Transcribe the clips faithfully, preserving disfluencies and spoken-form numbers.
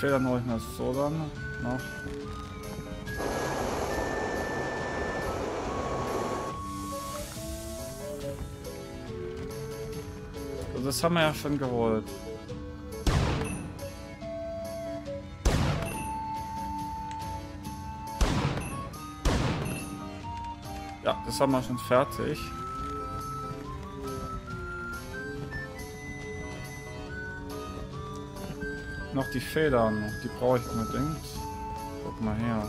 Federn hole ich mir so dann noch. Also das haben wir ja schon geholt. Ja, das haben wir schon fertig. Noch die Federn, die brauche ich unbedingt. Guck mal her.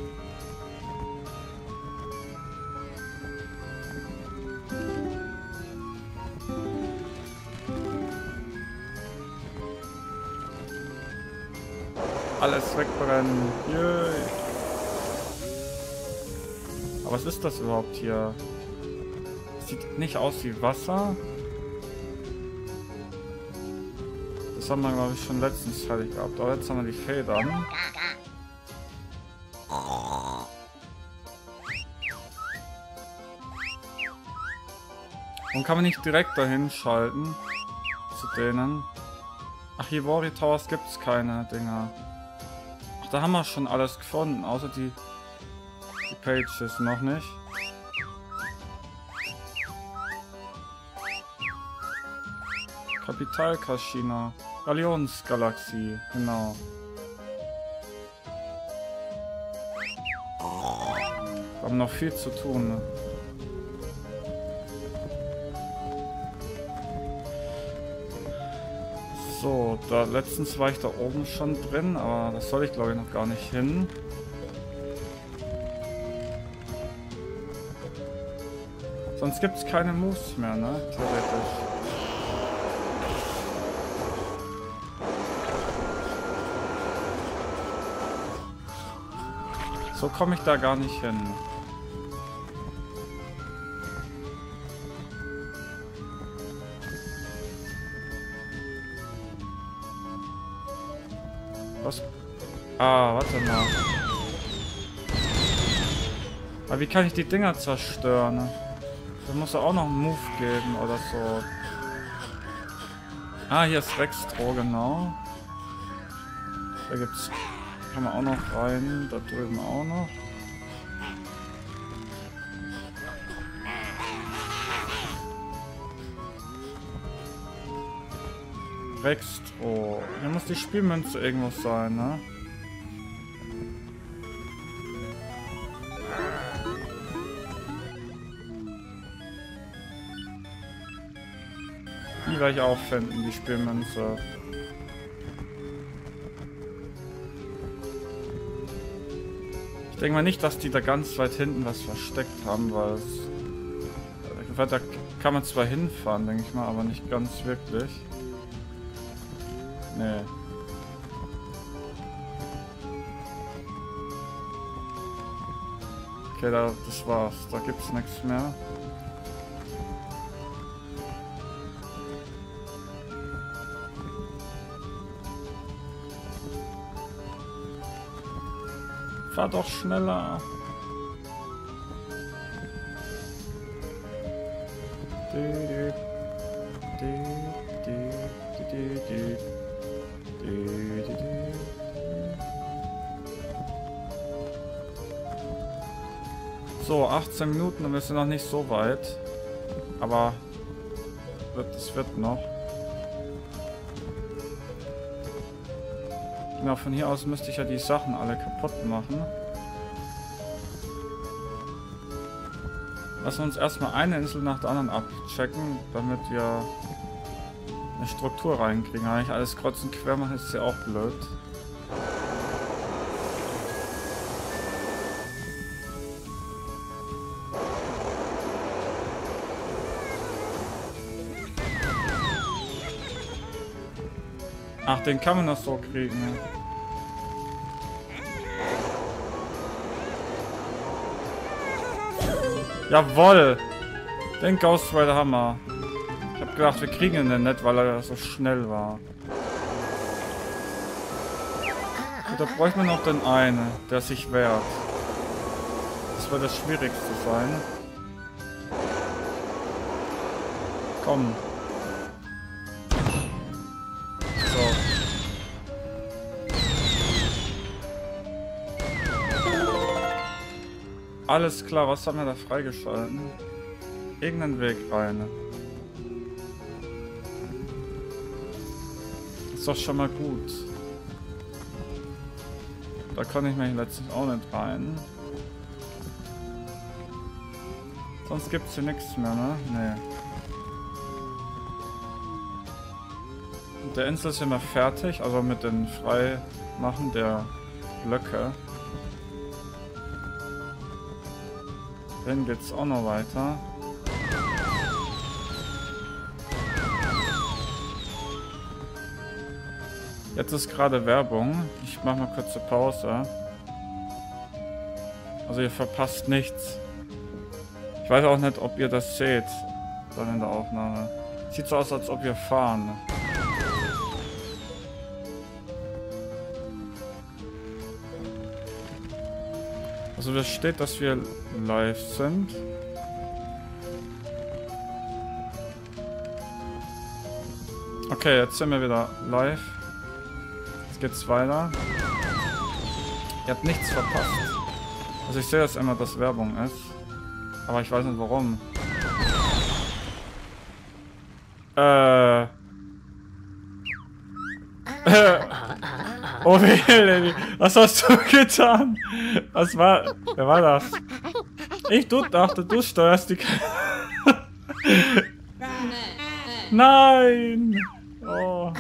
Alles wegbrennen. Yay. Aber was ist das überhaupt hier? Sieht nicht aus wie Wasser. Das haben wir, glaube ich, schon letztens fertig gehabt. Aber jetzt haben wir die Federn. Und kann man nicht direkt dahin schalten? Zu denen. Ach, hier Hivori Towers gibt es keine Dinger. Ach, da haben wir schon alles gefunden. Außer die, die Pages noch nicht. Kapital Kashina. Galionsgalaxie, genau. Wir haben noch viel zu tun. Ne? So, da letztens war ich da oben schon drin, aber das soll ich glaube ich noch gar nicht hin. Sonst gibt es keine Moves mehr, ne? Theoretisch. So komme ich da gar nicht hin. Was? Ah, warte mal. Aber wie kann ich die Dinger zerstören? Da muss ja auch noch einen Move geben oder so. Ah, hier ist Rextro, genau. Da gibt's... Kann man auch noch rein, da drüben auch noch. Rextro. Hier muss die Spielmünze irgendwo sein, ne? Die werde ich auch finden, die Spielmünze. Ich denke mal nicht, dass die da ganz weit hinten was versteckt haben, weil es... Da kann man zwar hinfahren, denke ich mal, aber nicht ganz wirklich. Nee. Okay, da, das war's. Da gibt's nichts mehr. Fahr doch schneller. So, achtzehn Minuten und wir sind noch nicht so weit. Aber es wird noch. Genau, von hier aus müsste ich ja die Sachen alle kaputt machen. Lassen wir uns erstmal eine Insel nach der anderen abchecken, damit wir eine Struktur reinkriegen. Eigentlich alles kreuz und quer machen ist ja auch blöd. Ach, den kann man noch so kriegen. Jawoll! Den Ghost Rider Hammer. Ich hab gedacht, wir kriegen ihn denn nicht, weil er so schnell war. Und da bräuchte man noch den einen, der sich wehrt. Das wird das Schwierigste sein. Komm. So. Alles klar, was haben wir da freigeschalten? Irgendeinen Weg rein. Ist doch schon mal gut. Da kann ich mich letztlich auch nicht rein. Sonst gibt es hier nichts mehr, ne? Nee. Und der Insel ist immer fertig, also mit dem Freimachen der Blöcke. Dann geht's auch noch weiter. Jetzt ist gerade Werbung. Ich mache mal kurze Pause. Also ihr verpasst nichts. Ich weiß auch nicht, ob ihr das seht dann in der Aufnahme. Sieht so aus, als ob wir fahren. Also da steht, dass wir live sind. Okay, jetzt sind wir wieder live. Jetzt geht's weiter. Ihr habt nichts verpasst. Also ich sehe das immer, dass Werbung ist. Aber ich weiß nicht warum. Äh. Oh weh, was hast du getan? Was war... Wer war das? Ich du dachte, du steuerst die... Nein! Oh.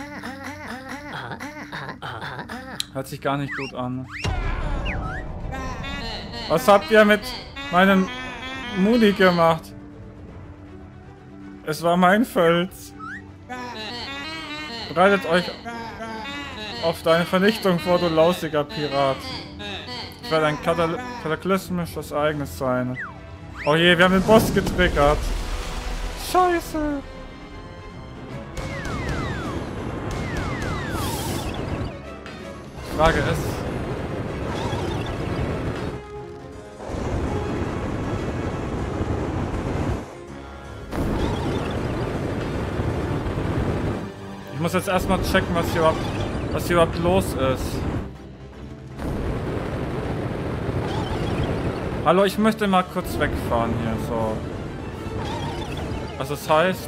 Hört sich gar nicht gut an. Was habt ihr mit meinem Muni gemacht? Es war mein Fels. Bereitet euch auf deine Vernichtung vor, du lausiger Pirat. Ich werde ein Katal kataklysmisches Ereignis sein. Oh je, wir haben den Boss getriggert. Scheiße. Die Frage ist... Ich muss jetzt erstmal checken, was hier überhaupt... was hier überhaupt los ist. Hallo, ich möchte mal kurz wegfahren hier, so. Also das heißt...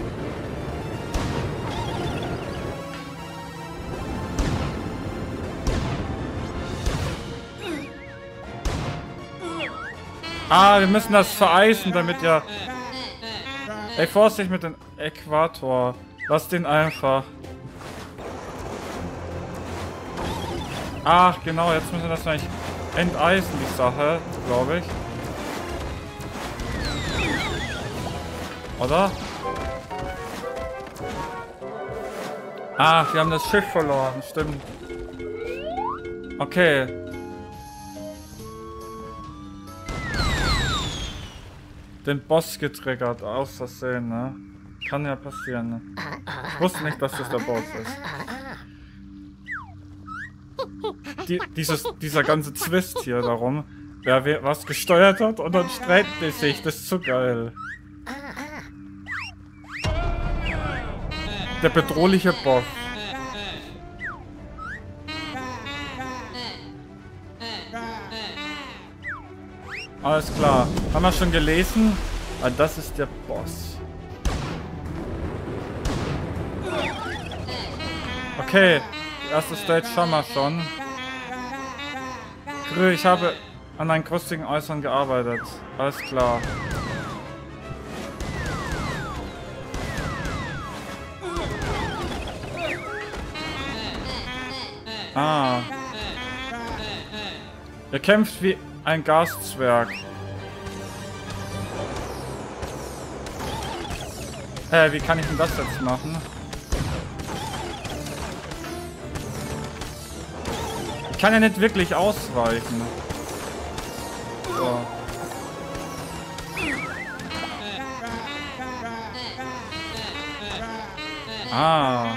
Ah, wir müssen das vereisen, damit ja... Ey, Vorsicht mit dem Äquator. Lass den einfach. Ach, genau, jetzt müssen wir das eigentlich enteisen, die Sache, glaube ich. Oder? Ach, wir haben das Schiff verloren, stimmt. Okay. Den Boss getriggert, aus Versehen, ne? Kann ja passieren, ne? Ich wusste nicht, dass das der Boss ist. Die, dieses, dieser ganze Twist hier darum, wer, wer was gesteuert hat und dann streiten die sich, das ist so geil. Der bedrohliche Boss. Alles klar. Haben wir schon gelesen? Ah, das ist der Boss. Okay. Die erste Stage haben wir schon. Grü, ich habe an einem krustigen Äußeren gearbeitet. Alles klar. Ah. Er kämpft wie ein Gaszwerg. Äh, wie kann ich denn das jetzt machen? Ich kann ja nicht wirklich ausweichen. So. Ah.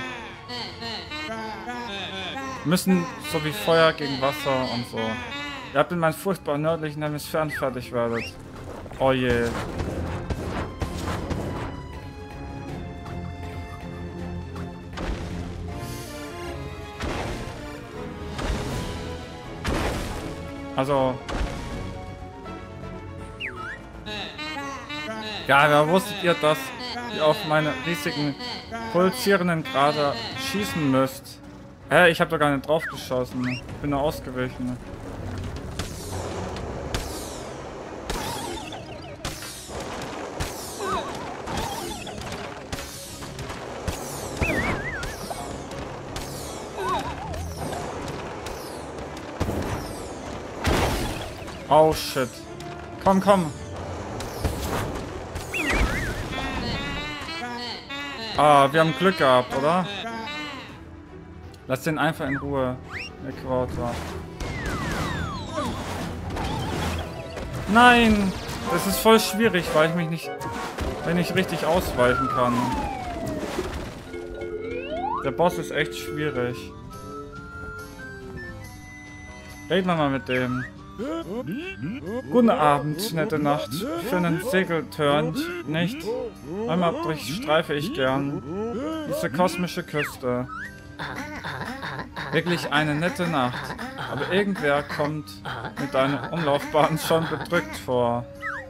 Müssen so wie Feuer gegen Wasser und so. Ihr habt in meinem furchtbaren nördlichen Hemisphären fertig werdet. Oh je. Also... Ja, da wusstet ihr, dass ihr auf meine riesigen pulsierenden Krater schießen müsst. Hä, ich hab da gar nicht drauf geschossen. Ich bin nur ausgewichen. Oh shit. Komm, komm. Ah, wir haben Glück gehabt, oder? Lass den einfach in Ruhe. Äquator. Nein! Das ist voll schwierig, weil ich mich nicht, wenn ich richtig ausweichen kann. Der Boss ist echt schwierig. Reden wir mal mit dem. Guten Abend, nette Nacht. Für einen Segelturn nicht. Einmal durchstreife ich gern diese kosmische Küste. Wirklich eine nette Nacht. Aber irgendwer kommt mit deiner Umlaufbahn schon bedrückt vor.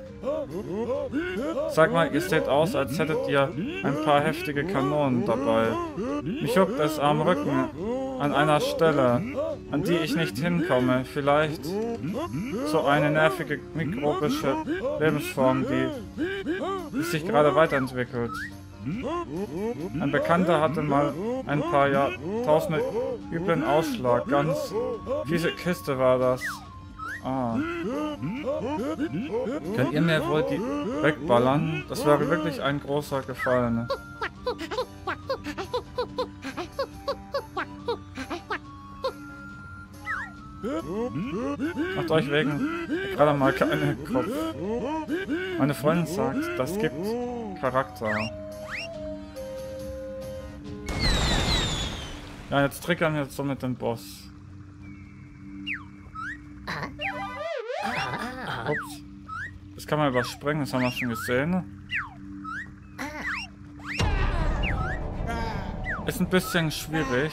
Sag mal, ihr seht aus, als hättet ihr ein paar heftige Kanonen dabei. Mich juckt es am Rücken an einer Stelle, an die ich nicht hinkomme. Vielleicht so eine nervige mikrobische Lebensform, die, die sich gerade weiterentwickelt. Ein Bekannter hatte mal ein paar Jahrtausende üblen Ausschlag. Ganz fiese Kiste war das. Ah. Könnt ihr mir wohl die wegballern? Das wäre wirklich ein großer Gefallen. Macht euch wegen gerade mal keinen Kopf. Meine Freundin sagt, das gibt Charakter. Ja, jetzt triggern wir jetzt so mit dem Boss. Ups. Das kann man überspringen, das haben wir schon gesehen. Ist ein bisschen schwierig.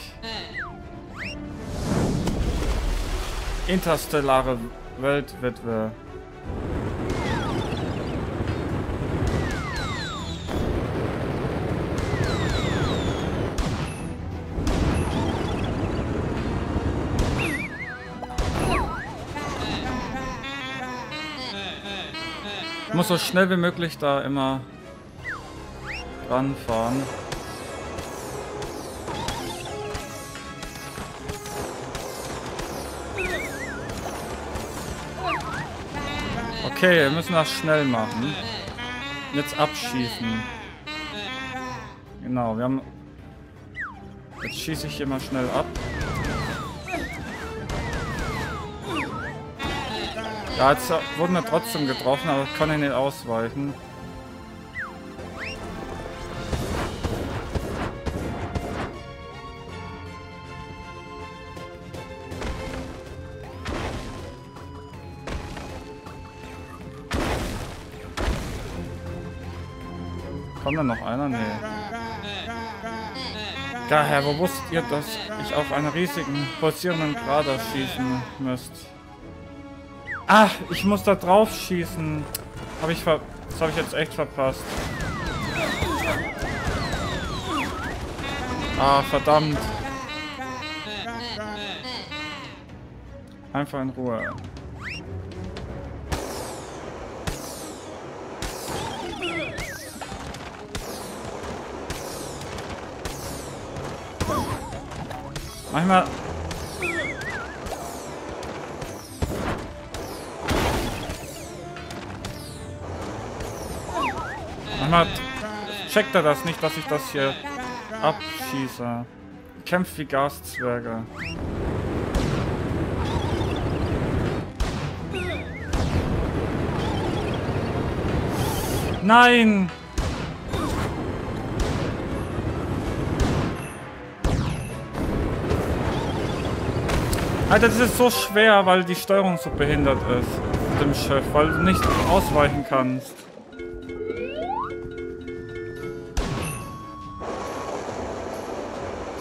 Interstellare Weltwitwe. Ich muss so schnell wie möglich da immer ranfahren. Okay, wir müssen das schnell machen. Jetzt abschießen. Genau, wir haben... Jetzt schieße ich hier mal schnell ab. Ja, jetzt wurden wir trotzdem getroffen, aber ich kann ihn nicht ausweichen. Kommt da noch einer? Nee. Daher, wo wusstet ihr, dass ich auf einen riesigen, pulsierenden Krater schießen müsst? Ah, ich muss da drauf schießen. Hab ich ver... Das habe ich jetzt echt verpasst. Ah, verdammt. Einfach in Ruhe. Manchmal... Manchmal checkt er das nicht, dass ich das hier abschieße. Kämpft wie Gaszwerge. Nein! Alter, das ist so schwer, weil die Steuerung so behindert ist mit dem Schiff, weil du nicht ausweichen kannst.